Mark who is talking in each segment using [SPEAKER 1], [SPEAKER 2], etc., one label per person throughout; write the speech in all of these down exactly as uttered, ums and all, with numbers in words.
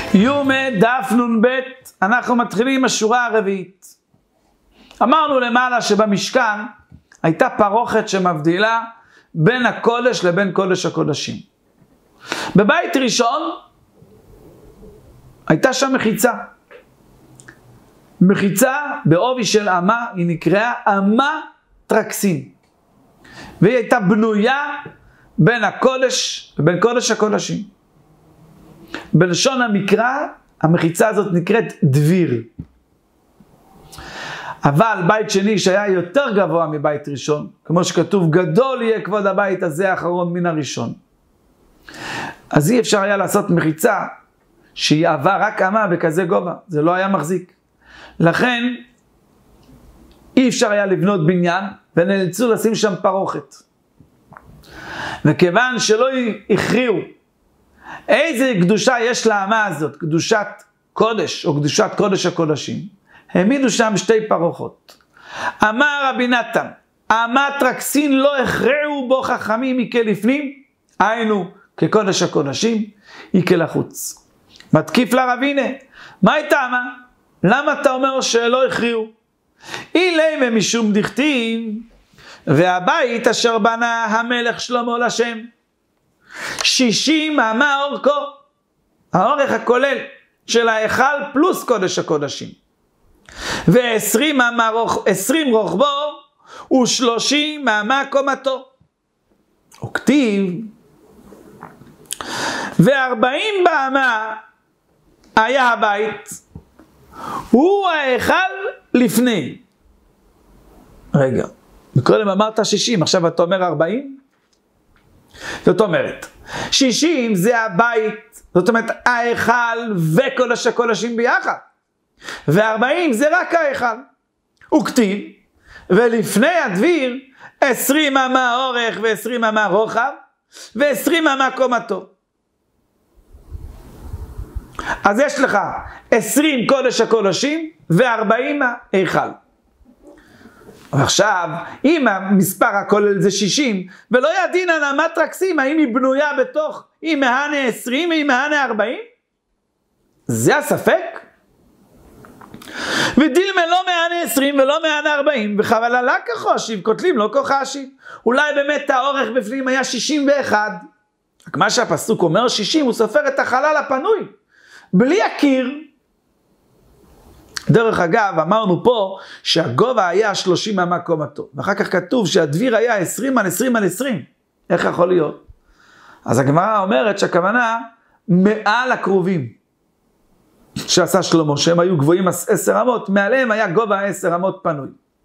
[SPEAKER 1] יומא דף נ"ב, אנחנו מתחילים עם השורה הרביעית. אמרנו למעלה שבמשכן הייתה פרוכת שמבדילה בין הקודש לבין קודש הקודשים. בבית ראשון הייתה שם מחיצה. מחיצה בעובי של אמה, היא נקראה אמה טרקסין. והיא הייתה בנויה בין הקודש ובין קודש הקודשים. בלשון המקרא, המחיצה הזאת נקראת דביר. אבל בית שני שהיה יותר גבוה מבית ראשון, כמו שכתוב, גדול יהיה כבוד הבית הזה האחרון מן הראשון. אז אי אפשר היה לעשות מחיצה שהיא אהבה רק אמה בכזה גובה, זה לא היה מחזיק. לכן אי אפשר היה לבנות בניין, ונאלצו לשים שם פרוכת. וכיוון שלא הכריעו איזה קדושה יש לאמה הזאת, קדושת קודש או קדושת קודש הקודשים, העמידו שם שתי פרוחות. אמר רבי נתן, אמה טרקסין לא הכריעו בו חכמים מכלפנים, היינו כקודש הקודשים, היא כלחוץ. מתקיף לרבינה, מה הייתה אמה? למה אתה אומר שלא הכריעו? אילי משום דכתיב, והבית אשר בנה המלך שלמה לשם, שישים אמה אורכו, האורך הכולל של ההיכל פלוס קודש הקודשים, ועשרים אמה רוח, עשרים רוחבו, ושלושים אמה קומתו. וכתיב, וארבעים באמה היה הבית, הוא ההיכל לפני. רגע, מקודם אמרת שישים, עכשיו אתה אומר ארבעים? זאת אומרת, שישים זה הבית, זאת אומרת ההיכל וקודש הקודשים ביחד, ו-ארבעים זה רק ההיכל. וכתיב, ולפני הדביר עשרים אמה אורך ו-עשרים אמה רוחב ו-עשרים אמה קומתו. אז יש לך עשרים קודש הקודשים ו-ארבעים ההיכל. ועכשיו, אם המספר הכולל זה שישים, ולא ידין על אמה טרקסין, האם היא בנויה בתוך, היא מהנה עשרים והיא מהנה ארבעים? זה הספק? ודילמה לא מהנה עשרים ולא מהנה ארבעים, וחבל עלה כחושיב, כותלים לא כחשיב. אולי באמת האורך בפנים היה שישים ואחת. רק מה שהפסוק אומר שישים, הוא סופר את החלל הפנוי, בלי הקיר. דרך אגב, אמרנו פה שהגובה היה שלושים אמה קומתו, ואחר כך כתוב שהדביר היה עשרים על עשרים על עשרים. איך יכול להיות? אז הגמרא אומרת שהכוונה מעל הקרובים שעשה שלמה, שהם היו גבוהים עשר אמות, מעליהם היה גובה עשר אמות פנוי.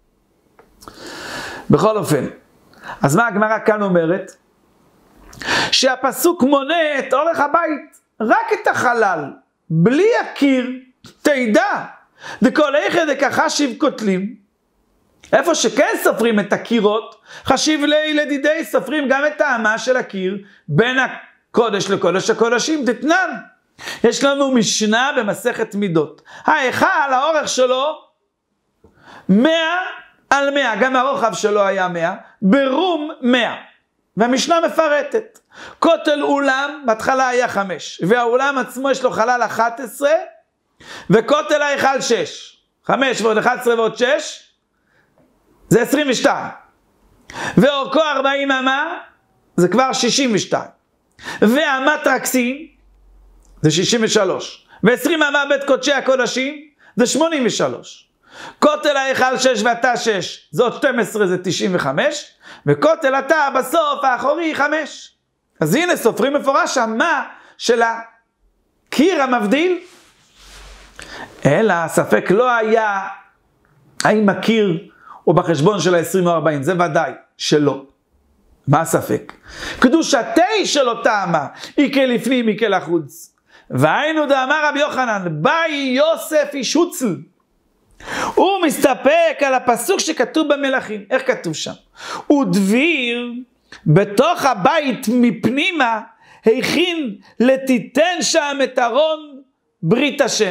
[SPEAKER 1] בכל אופן, אז מה הגמרא כאן אומרת? שהפסוק מונה את אורך הבית, רק את החלל, בלי הקיר. תדע, דכל איכא דכחשיב כותלים, איפה שכן סופרים את הקירות, חשיב לי לדידי, סופרים גם את האמה של הקיר, בין הקודש לקודש הקודשים. דתנן, יש לנו משנה במסכת מידות, ההיכל, האורך שלו מאה על מאה, גם הרוחב שלו היה מאה, ברום מאה. והמשנה מפרטת, כותל אולם בהתחלה היה חמש, והאולם עצמו יש לו חלל אחת עשרה, וכותל ההיכל שש. חמש ועוד אחת עשרה ועוד שש, זה עשרים ושתיים. ואורכו ארבעים אמה, זה כבר שישים ושתיים. ואמה טרקסין, זה שישים ושלוש. ועשרים אמה בית קודשי הקודשים, זה שמונים ושלוש. כותל ההיכל שש ואתה שש, זאת שתים עשרה, זה תשעים וחמש. וכותל אתה בסוף האחורי חמש. אז הנה סופרים מפורש אמה של הקיר המבדיל. אלא הספק לא היה האם הקיר או בחשבון של ה-עשרים או ארבעים, זה ודאי שלא. מה הספק? קדושתי של אותה אמה, היא כלפנים, היא כלחוץ. והיינו דאמר רבי יוחנן, באי יוסף איש הוצל. הוא מסתפק על הפסוק שכתוב במלכים. איך כתוב שם? ודביר בתוך הבית מפנימה, הכין לתיתן שם את ארון ברית השם.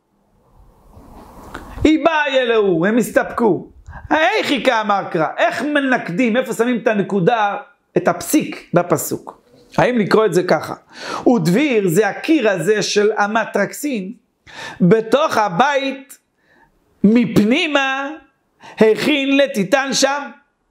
[SPEAKER 1] היא באה אלוהו, הם הסתפקו. איך היא כאמר קרא? איך מנקדים? איפה שמים את הנקודה, את הפסיק בפסוק? האם לקרוא את זה ככה? ודביר זה הקיר הזה של המטרקסין, בתוך הבית מפנימה הכין לטיטן שם.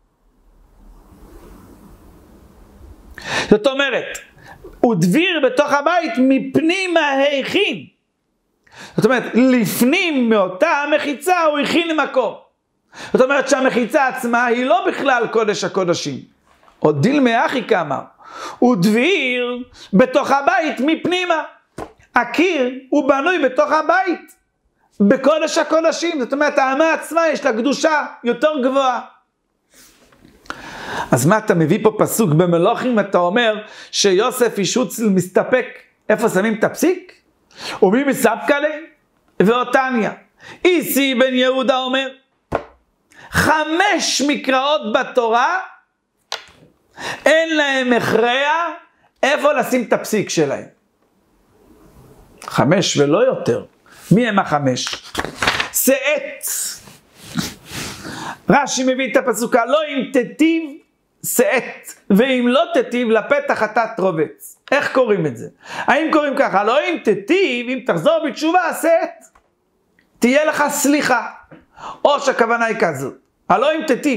[SPEAKER 1] זאת אומרת, ודביר בתוך הבית מפנימה הכין. זאת אומרת, לפנים מאותה המחיצה הוא הכין למקום. זאת אומרת שהמחיצה עצמה היא לא בכלל קודש הקודשים. עוד דילמה אחי כמה. ודביר בתוך הבית מפנימה. הקיר הוא בנוי בתוך הבית, בקודש הקודשים. זאת אומרת, האמה עצמה יש לה קדושה יותר גבוהה. אז מה אתה מביא פה פסוק במלוכים? אתה אומר שיוסף אישוצל מסתפק, איפה שמים את הפסיק? ומי מספקה לי? ואותניה. איסי בן יהודה אומר, חמש מקראות בתורה, אין להם הכרע איפה לשים את הפסיק שלהם. חמש ולא יותר. מי הם החמש? שאת. רש"י מביא את הפסוקה, לא אם תטיב שאת, ואם לא תטיב לפתח אתה תרובץ. איך קוראים את זה? האם קוראים ככה? לא אם תטיב, אם תחזור בתשובה, שאת, תהיה לך סליחה. או שהכוונה היא כזאת. הלא אם תטיב.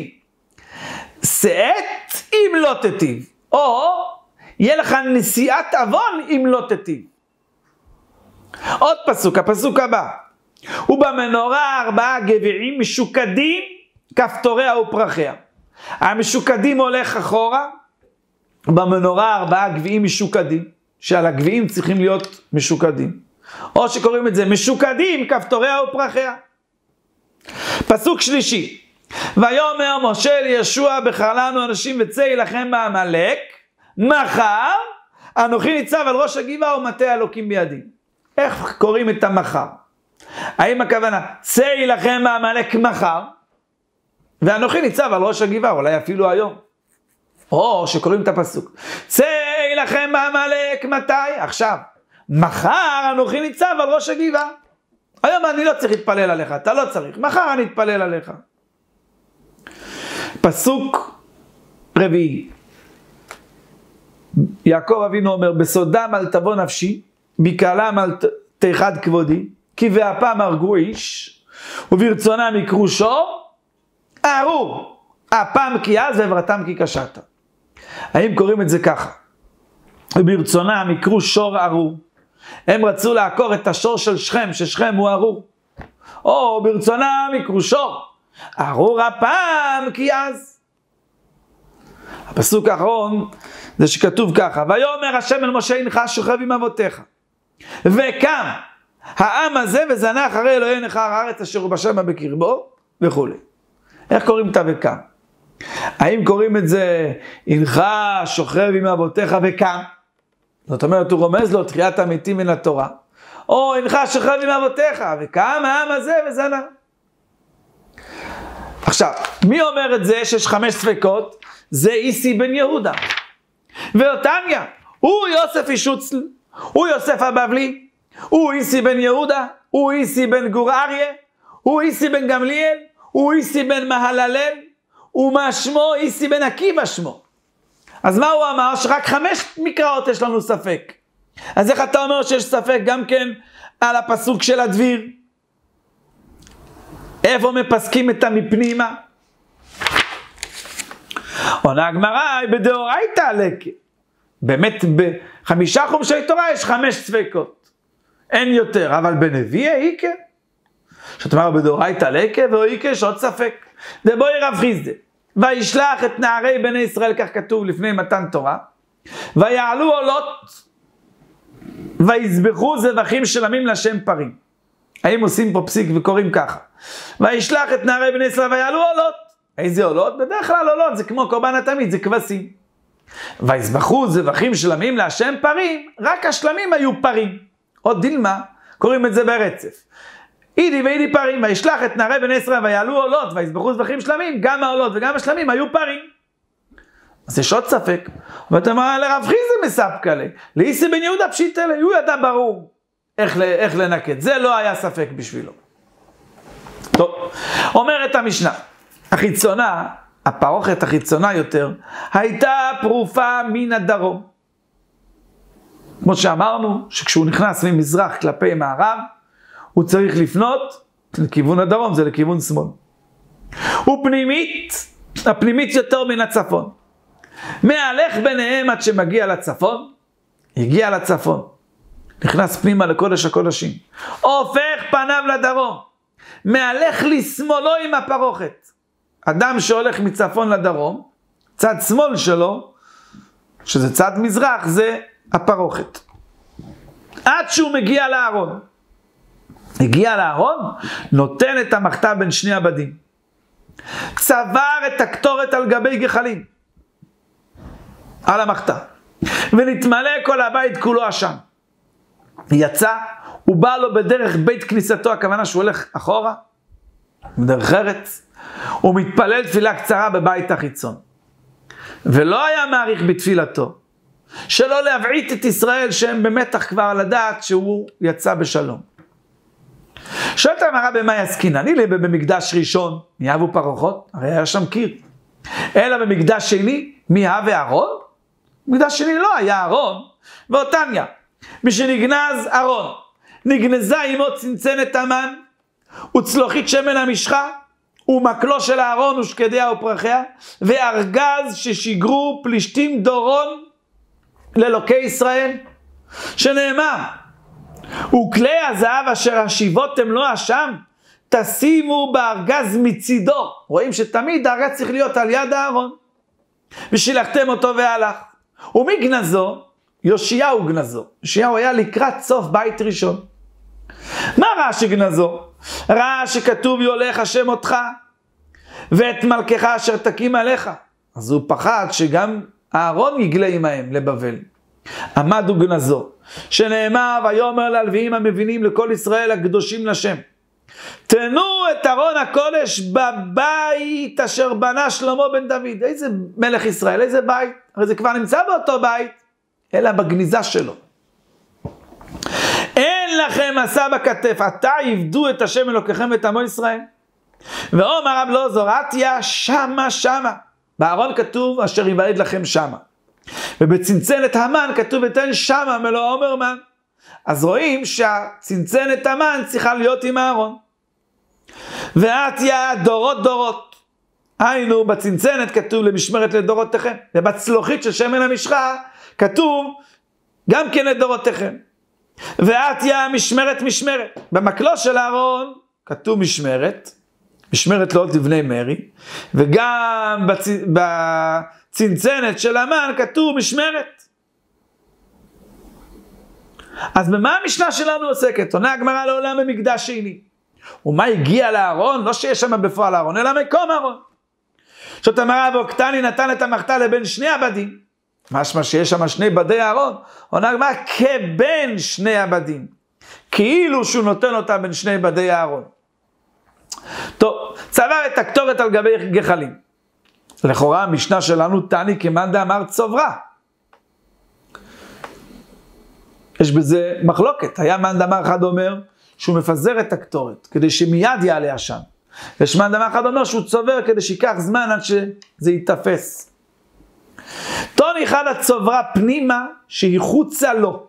[SPEAKER 1] שאת אם לא תטיב. או יהיה לך נשיאת עוון אם לא תטיב. עוד פסוק, הפסוק הבא. ובמנורה ארבעה גביעים משוקדים, כפתוריה ופרחיה. המשוקדים הולך אחורה, במנורה ארבעה גביעים משוקדים, שעל הגביעים צריכים להיות משוקדים. או שקוראים את זה משוקדים, כפתוריה ופרחיה. פסוק שלישי. ויאמר משה לישוע בחר לנו אנשים וצא יילחם בעמלק, מחר אנוכי ניצב על ראש הגבעה ומטה אלוקים בידי. איך קוראים את המחר? האם הכוונה צא יילחם בעמלק מחר, ואנוכי ניצב על ראש הגבעה, אולי אפילו היום. או שקוראים את הפסוק, צא יילחם בעמלק מתי? עכשיו. מחר אנוכי ניצב על ראש הגבעה. היום אני לא צריך להתפלל עליך, אתה לא צריך. מחר אני אתפלל עליך. פסוק רביעי. יעקב אבינו אומר, בסודם אל תבוא נפשי, בקהלם אל תיחד כבודי, כי והפעם הרגו איש, וברצונם יקרו שור, ארור, הפעם כי אז ועברתם כי קשת. האם קוראים את זה ככה? וברצונם יקרו שור ארור. הם רצו לעקור את השור של שכם, ששכם הוא ארור. או ברצונם יקרו שור, ארור הפעם כי אז. הפסוק האחרון זה שכתוב ככה, ויאמר השם אל משה הנך שוכב עם אבותיך, וקם העם הזה וזנח אחרי אלוהי נכר הארץ אשר הוא בשמה בקרבו וכו'. איך קוראים את וקם? האם קוראים את זה הנך שוכב עם אבותיך וקם? זאת אומרת הוא רומז לו תחיית המתים מן התורה, או הנך שוכב עם אבותיך וקם העם הזה וזנח. עכשיו, מי אומר את זה שיש חמש ספקות? זה איסי בן יהודה. ואותניה, הוא יוסף אישוצל, הוא יוסף הבבלי, הוא איסי בן יהודה, הוא איסי בן גור אריה, הוא איסי בן גמליאל, הוא איסי בן מהללל, ומה שמו? איסי בן עקיבא שמו. אז מה הוא אמר? שרק חמש מקראות יש לנו ספק. אז איך אתה אומר שיש ספק גם כן על הפסוק של הדביר? איפה מפסקים את המפנימה? עונה הגמרא בדאורייתא לקה. באמת בחמישה חומשי תורה יש חמש ספקות. אין יותר, אבל בנביא איקה. זאת אומרת בדאורייתא לקה ואיקה יש עוד ספק. דבוי רב חיסדא. וישלח את נערי בני ישראל, כך כתוב לפני מתן תורה. ויעלו עולות. ויזבחו זבחים שלמים לשם פרים. האם עושים פה פסיק וקוראים ככה? וישלח את נערי בני ישראל ויעלו עולות. איזה עולות? בדרך כלל עולות, זה כמו קורבן התמיד, זה כבשים. ויזבחו זבחים שלמים להשם פרים, רק השלמים היו פרים. עוד דילמה, קוראים את זה ברצף. אידי ואידי פרים, וישלח את נערי בני ישראל ויעלו עולות, ויזבחו זבחים שלמים, גם העולות וגם השלמים היו פרים. אז יש עוד ספק. ואתה אומר, לרב חיסדא מספקא ליה, לאיסי בן יהודה פשיטא ליה, הוא ידע ברור איך, איך לנקט, זה לא היה ספק בשבילו. טוב, אומרת המשנה, החיצונה, הפרוכת החיצונה יותר, הייתה פרופה מן הדרום. כמו שאמרנו, שכשהוא נכנס ממזרח כלפי מערב, הוא צריך לפנות לכיוון הדרום, זה לכיוון שמאל. ופנימית, הפנימית יותר מן הצפון. מהלך ביניהם עד שמגיע לצפון, הגיע לצפון. נכנס פנימה לקודש הקודשים. הופך פניו לדרום. מהלך לשמאלו עם הפרוכת. אדם שהולך מצפון לדרום, צד שמאל שלו, שזה צד מזרח, זה הפרוכת. עד שהוא מגיע לארון. הגיע לארון, נותן את המחתה בין שני הבדים. צבר את הקטורת על גבי גחלים. על המחתה. ונתמלא כל הבית כולו עשן. יצא, הוא בא לו בדרך בית כניסתו, הכוונה שהוא הולך אחורה, בדרך ארץ, הוא מתפלל תפילה קצרה בבית החיצון. ולא היה מעריך בתפילתו, שלא להבעית את ישראל שהם במתח כבר לדעת שהוא יצא בשלום. שואלת המראה במה יסקין, אני לי במקדש ראשון, מי אהבו פרוחות? הרי היה שם קיר. אלא במקדש שני, מי אהב אהרון? במקדש שני לא היה אהרון, ואותניה. משנגנז ארון, נגנזה עמו צנצנת המן, וצלוחית שמן המשחה, ומקלו של הארון ושקדיה ופרחיה, וארגז ששיגרו פלישתים דורון ללוקי ישראל, שנאמר, וכלי הזהב אשר השיבותם לו אשם, תשימו בארגז מצידו. רואים שתמיד הארגז צריך להיות על יד הארון, ושילחתם אותו והלך. ומי גנזו? יאשיהו גנזו. יאשיהו היה לקראת סוף בית ראשון. מה ראה שגנזו? ראה שכתוב יולך השם אותך, ואת מלכך אשר תקים עליך. אז הוא פחד שגם הארון יגלה עמהם לבבל. עמד הוא גנזו, שנאמר, ויאמר ללוויים המבינים לכל ישראל הקדושים לשם, תנו את ארון הקודש בבית אשר בנה שלמה בן דוד. איזה מלך ישראל, איזה בית? הרי זה כבר נמצא באותו בית, אלא בגניזה שלו. אין לכם מסע בכתף, עתה יבדו את השם אלוקיכם ואת עמו ישראל. ואומר רב אלעזר, עטיה שמה שמה. בארון כתוב אשר יוולד לכם שמה. ובצנצנת המן כתוב ותן שמה מלוא עומר מן. אז רואים שהצנצנת המן צריכה להיות עם הארון. ועטיה דורות דורות. היינו בצנצנת כתוב למשמרת לדורותיכם. ובצלוחית של שמן המשחה כתוב גם כן לדורותיכם. ועטיה משמרת משמרת. במקלו של הארון כתוב משמרת. משמרת לעוד לבני מרי. וגם בצ... בצנצנת של המן כתוב משמרת. אז במה המשנה שלנו עוסקת? עונה הגמרא לעולם במקדש שני. ומה הגיע לארון? לא שיש שם בפועל הארון, אלא מקום הארון. זאת אמרה, ואוקטני נתן את המחתה לבין שני הבדים. משמע שיש שם שני בדי הארון. עונה הגמרא כבין שני הבדים. כאילו שהוא נותן אותה בין שני בדי הארון. טוב, צבר את הקטורת על גבי גחלים. לכאורה המשנה שלנו תני כמאן דאמר צוברה. יש בזה מחלוקת. היה מאן דאמר אחד אומר שהוא מפזר את הקטורת כדי שמיד יעלה עשן. יש מאן דאמר אחד אומר שהוא צובר כדי שיקח זמן עד שזה ייתפס. טון אחד הצוברה פנימה שהיא חוצה לו.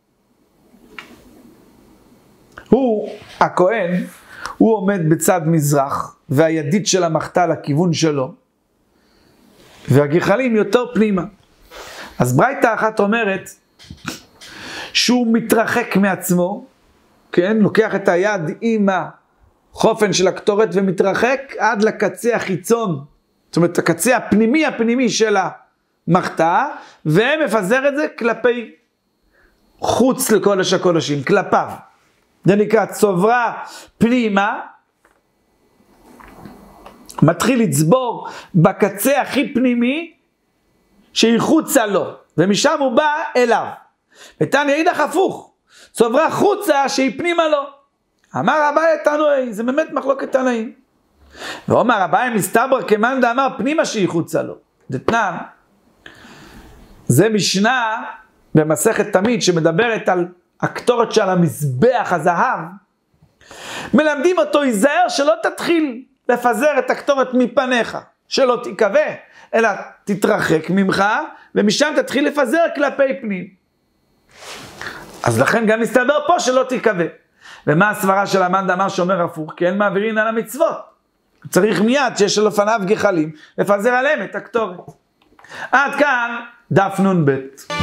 [SPEAKER 1] הוא, הכהן, הוא עומד בצד מזרח והידית של המחתה לכיוון שלו. והגחלים יותר פנימה. אז ברייתא אחת אומרת שהוא מתרחק מעצמו, כן? לוקח את היד עם החופן של הקטורת ומתרחק עד לקצה החיצון, זאת אומרת הקצה הפנימי הפנימי של המחתה, ומפזר את זה כלפי חוץ לקודש הקודשים, כלפיו. זה נקרא צוברה פנימה, מתחיל לצבור בקצה הכי פנימי שהיא חוצה לו, ומשם הוא בא אליו. ותניא אידך הפוך, צוברה חוצה שהיא פנימה לו. אמר אביי תנאי, זה באמת מחלוקת תנאים. ואומר אביי מסתבר כמאן דאמר פנימה שהיא חוצה לו. דתנן, זה משנה במסכת תמיד שמדברת על הקטורת של המזבח הזהב. מלמדים אותו, ייזהר שלא תתחיל לפזר את הקטורת מפניך, שלא תיקווה, אלא תתרחק ממך, ומשם תתחיל לפזר כלפי פנים. אז לכן גם מסתבר פה שלא תיקווה. ומה הסברה של המאן דאמר שאומר הפוך? כי אין מעבירין על המצוות. צריך מיד שיש לפניו גחלים, לפזר עליהם את הקטורת. עד כאן דף נון ב'.